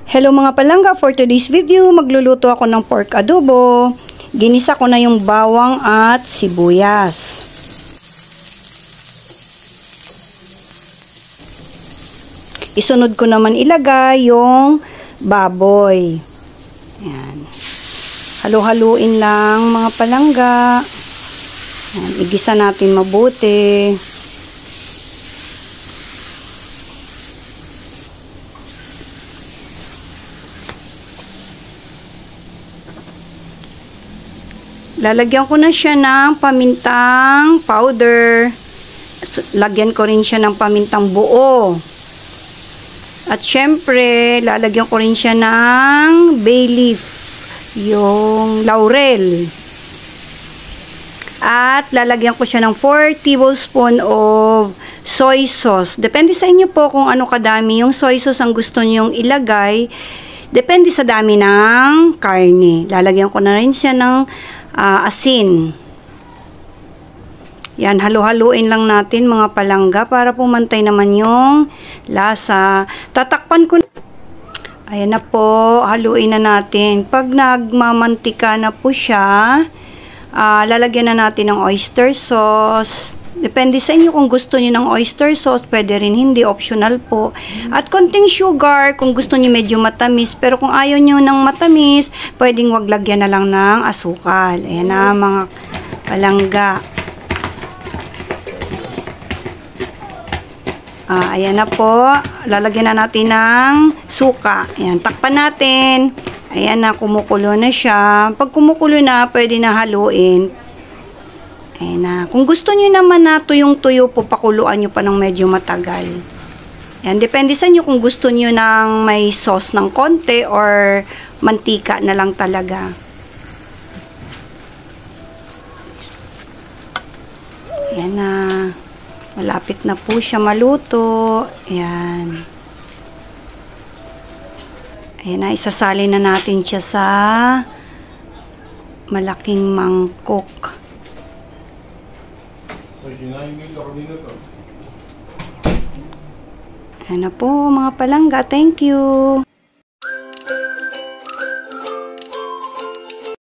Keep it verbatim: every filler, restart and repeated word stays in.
Hello mga palangga, for today's video, magluluto ako ng pork adobo. Ginisa ko na yung bawang at sibuyas. Isunod ko naman ilagay yung baboy. Ayan. Halo-haluin lang mga palangga. Ayan. Igisa natin mabuti. Lalagyan ko na siya ng pamintang powder. Lagyan ko rin siya ng pamintang buo. At syempre, lalagyan ko rin siya ng bay leaf. Yung laurel. At lalagyan ko siya ng four tablespoons of soy sauce. Depende sa inyo po kung ano kadami yung soy sauce ang gusto nyong ilagay. Depende sa dami ng karne. Lalagyan ko na rin siya ng Uh, asin. Yan, halo-haluin lang natin mga palangga para pumantay naman yung lasa. Tatakpan ko. Ayan na po, haluin na natin. Pag nagmamantika na po siya, uh, lalagyan na natin ng oyster sauce. Depende sa inyo kung gusto niyo ng oyster sauce, pwede rin hindi, optional po. At konting sugar kung gusto niyo medyo matamis, pero kung ayaw niyo ng matamis, pwedeng wag lagyan na lang ng asukal. Ayan na mga palangga. Ah, ayan na po, lalagyan na natin ng suka. Ayan, takpan natin. Ayan na, kumukulo na siya. Pag kumukulo na, pwede na haluin. Ayan na. Kung gusto niyo naman na tuyong-tuyo po, pakuluan nyo pa ng medyo matagal. Ayan, depende sa inyo kung gusto niyo ng may sauce ng konti or mantika na lang talaga. Ayan na. Malapit na po siya maluto. Ayan. Ayan na, isasalin na natin siya sa malaking mangkok. Ayan na po mga palangga. Thank you.